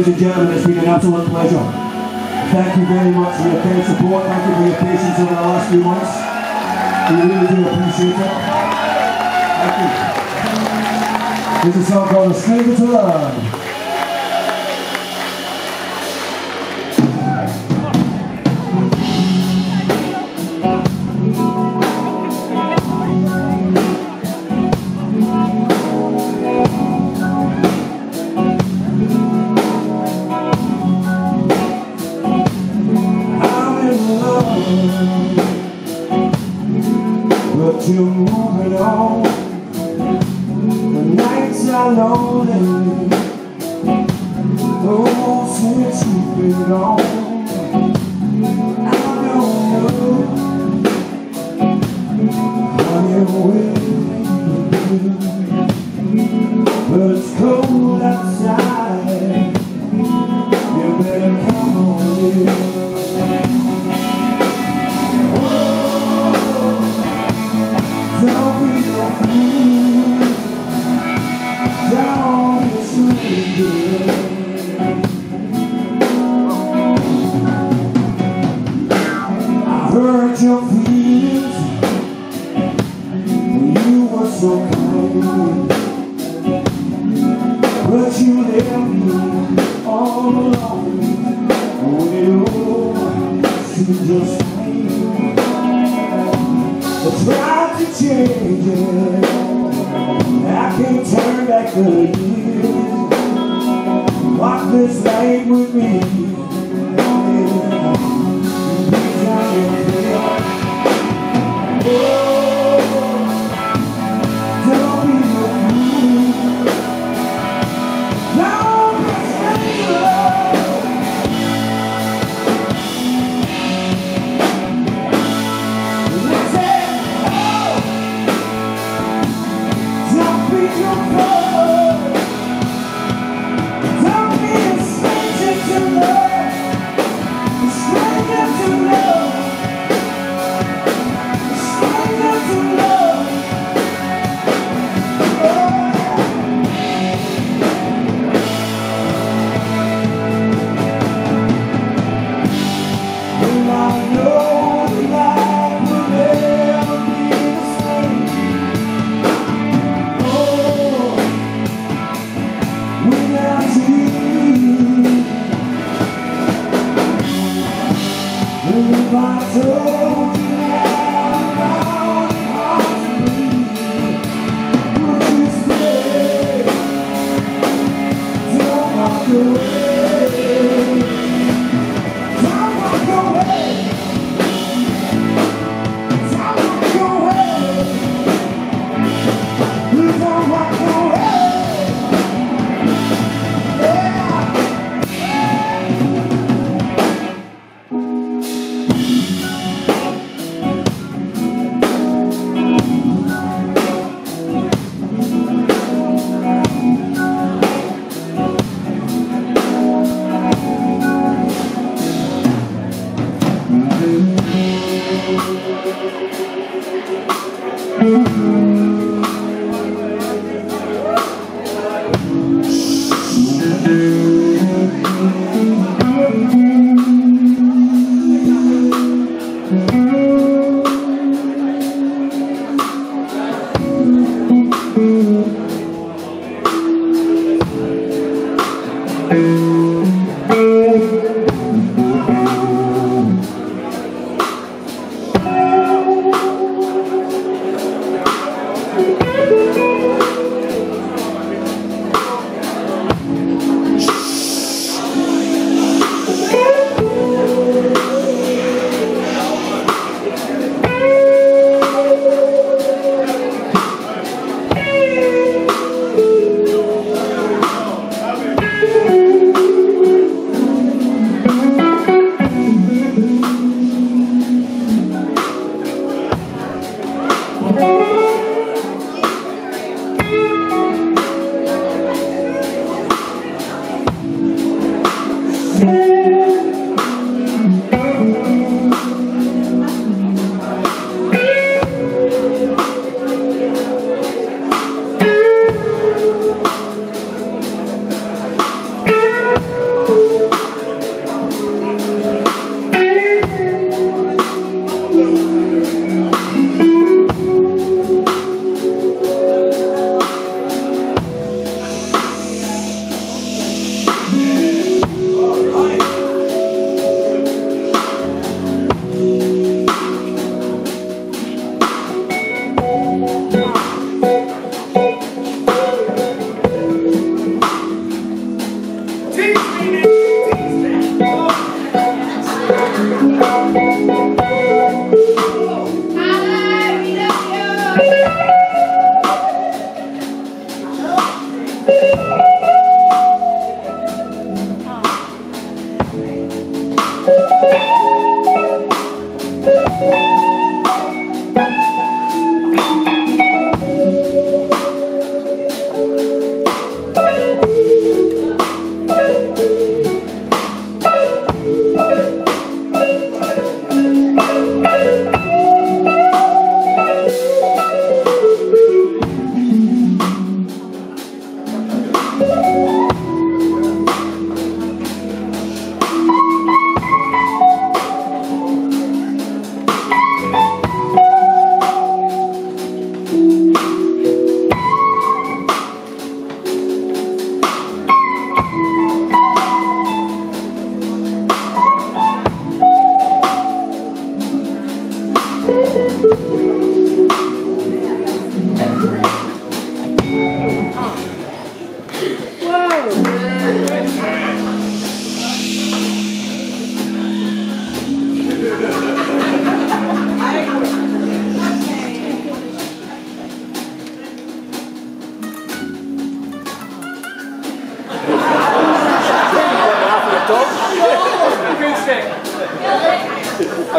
Ladies and gentlemen, it's been an absolute pleasure. Thank you very much for your kind support. Thank you for your patience over the last few months. We really do appreciate it. Thank you. Here's a song called A Stranger to Love. But you're moving on. The nights are lonely. Oh, since you've been gone, I don't know how you will, but it's cold outside. You better come on in. Don't be a fool, don't be stranger. I hurt your feelings when you were so kind, but you left me all alone when it all seemed just fine. I tried to change it, I can't turn back the years. Walk this life with me.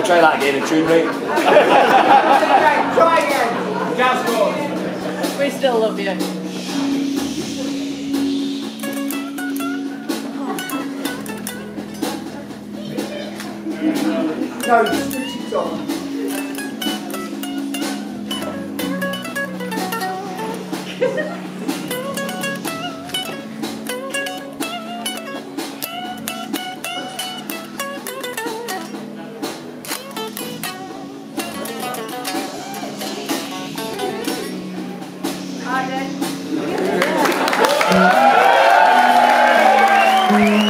try that again and tune right. Try again. Just go. We still love you. No, switch it on. Hi, Dad.